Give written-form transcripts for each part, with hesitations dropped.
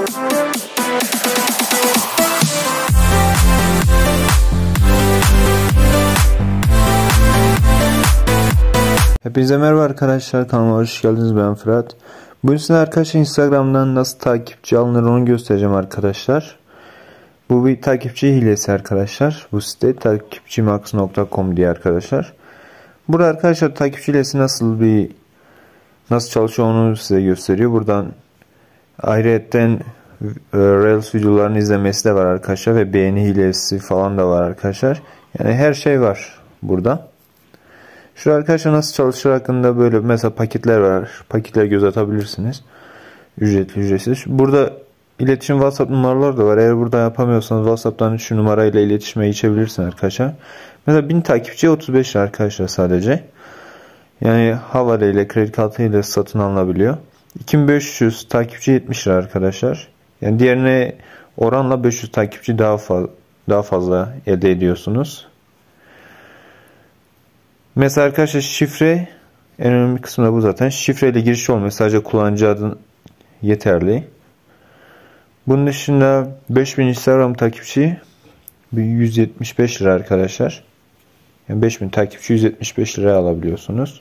Hepinize merhaba arkadaşlar, kanalıma hoş geldiniz. Ben Fırat. Bugün size arkadaşlar Instagram'dan nasıl takipçi alınır onu göstereceğim arkadaşlar. Bu bir takipçi hilesi arkadaşlar. Bu site takipçimax.com diye arkadaşlar. Burada arkadaşlar takipçi hilesi nasıl çalışıyor onu size gösteriyor. Buradan ayrıyetten Reels videolarını izlemesi de var arkadaşlar ve beğeni hilesi falan da var arkadaşlar. Yani her şey var burada. Şu arkadaşlar nasıl çalışır hakkında böyle mesela paketler var. Paketler göz atabilirsiniz. Ücretli, ücretsiz. Burada iletişim WhatsApp numaraları da var. Eğer burada yapamıyorsanız WhatsApp'tan şu numarayla iletişime geçebilirsiniz arkadaşlar. Mesela 1000 takipçiye 35 lira arkadaşlar sadece. Yani havale ile kredi kartı ile satın alınabiliyor. 2500 takipçi 70 lira arkadaşlar. Yani diğerine oranla 500 takipçi daha fazla elde ediyorsunuz. Mesela arkadaşlar şifre en önemli kısmı da bu zaten. Şifreyle giriş olmuyor. Sadece kullanıcı adın yeterli. Bunun dışında 5000 Instagram takipçi 175 lira arkadaşlar. Yani 5000 takipçi 175 liraya alabiliyorsunuz.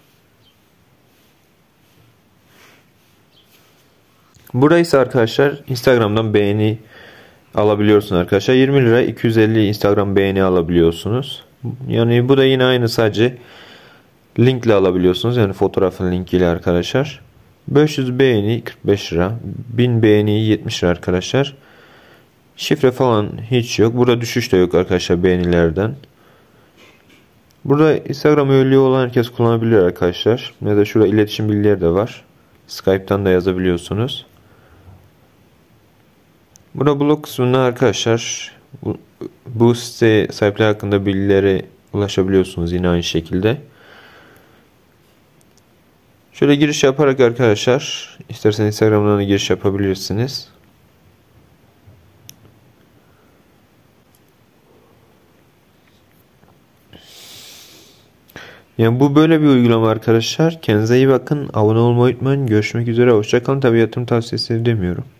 Burada ise arkadaşlar Instagram'dan beğeni alabiliyorsunuz arkadaşlar. 20 lira 250 Instagram beğeni alabiliyorsunuz. Yani bu da yine aynı, sadece linkle alabiliyorsunuz. Yani fotoğrafın linkiyle arkadaşlar. 500 beğeni 45 lira. 1000 beğeni 70 lira arkadaşlar. Şifre falan hiç yok. Burada düşüş de yok arkadaşlar beğenilerden. Burada Instagram üyeliği olan herkes kullanabilir arkadaşlar. Ya da şurada iletişim bilgileri de var. Skype'tan da yazabiliyorsunuz. Burada blog kısmında arkadaşlar bu site sahipleri hakkında bilgilere ulaşabiliyorsunuz yine aynı şekilde. Şöyle giriş yaparak arkadaşlar isterseniz Instagram'dan da giriş yapabilirsiniz. Yani bu böyle bir uygulama arkadaşlar. Kendinize iyi bakın. Abone olmayı unutmayın. Görüşmek üzere. Hoşça kalın. Tabii yatırım tavsiyesi demiyorum.